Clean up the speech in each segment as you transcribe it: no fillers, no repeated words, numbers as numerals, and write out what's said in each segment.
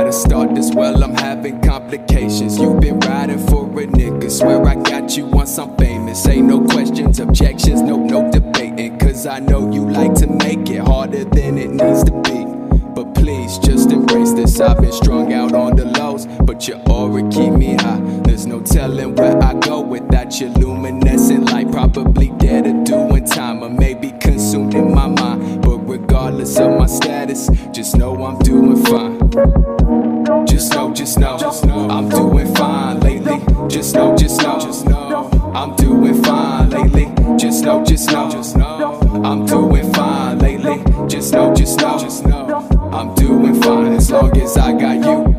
to start this? Well, I'm having complications. You've been riding for a nigga, swear I got you once I'm famous. Ain't no questions, objections, no debating, cause I know you like to make it harder than it needs to be. But please, just embrace this. I've been strung out on the lows, but your aura keep me high. There's no telling where I go without your luminescent light. Probably dead or doing time, or maybe consumed in my mind. But regardless of my status, just know I'm doing fine. Just know, I'm doing fine lately. Just know, I'm doing fine lately. Just know, I'm doing fine lately. Just know, I'm doing fine as long as I got you.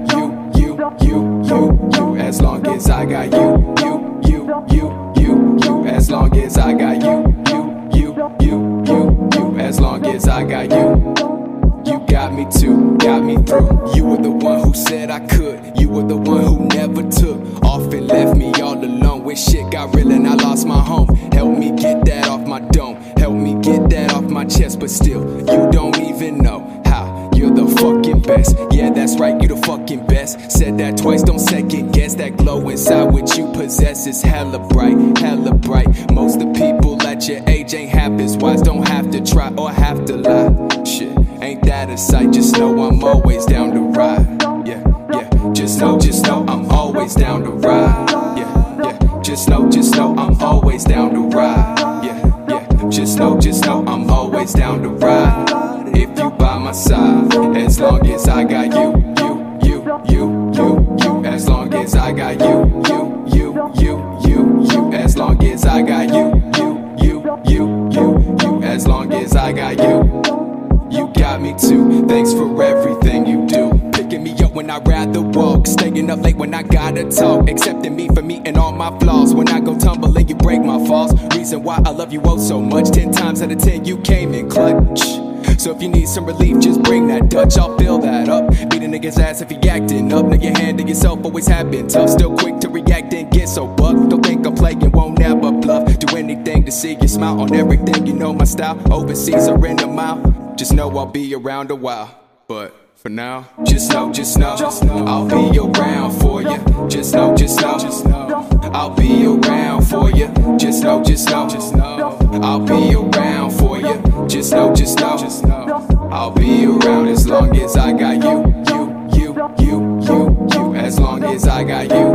As long as I got you. As long as I got you. As long as I got you. You got me too, got me through. You were the one who said I could. You were the one who never took off and left me all alone. When shit got real and I lost my home, help me get that off my dome, help me get that off my chest. But still, you don't even know how. You're the fucking best. Yeah, that's right, you the fucking best. Said that twice, don't second guess. That glow inside which you possess is hella bright, hella bright. Most of the people at your age ain't half as wise. Don't have to try or have to lie. Shit, ain't that a sight? Just know I'm always down to ride. Yeah, just know I'm always down to ride. Yeah, just know I'm always down to ride. Yeah, just know I'm always down to ride. If you by my side, as long as I got you. As long as I got you. As long as I got you. As long as I got you. You got me too, thanks for everything you do. Picking me up when I'd rather walk, staying up late when I gotta talk, accepting me for me and all my flaws. When I go tumbling, you break my falls. Reason why I love you oh so much. 10 times out of 10 you came in clutch. So if you need some relief, just bring that Dutch, I'll fill that up. Beat a nigga's ass if he acting up. Know your hand to yourself, always have been tough. Still quick to react and get so bucked. Don't think I'm playing, won't ever bluff. Do anything to see you smile on everything, you know my style. Overseas or in a mile, just know I'll be around a while. But for now, just know I'll be around for you. Just know I'll be around for you. Just know I'll be around for you. Just know I'll be around as long as I got you. As long as I got you.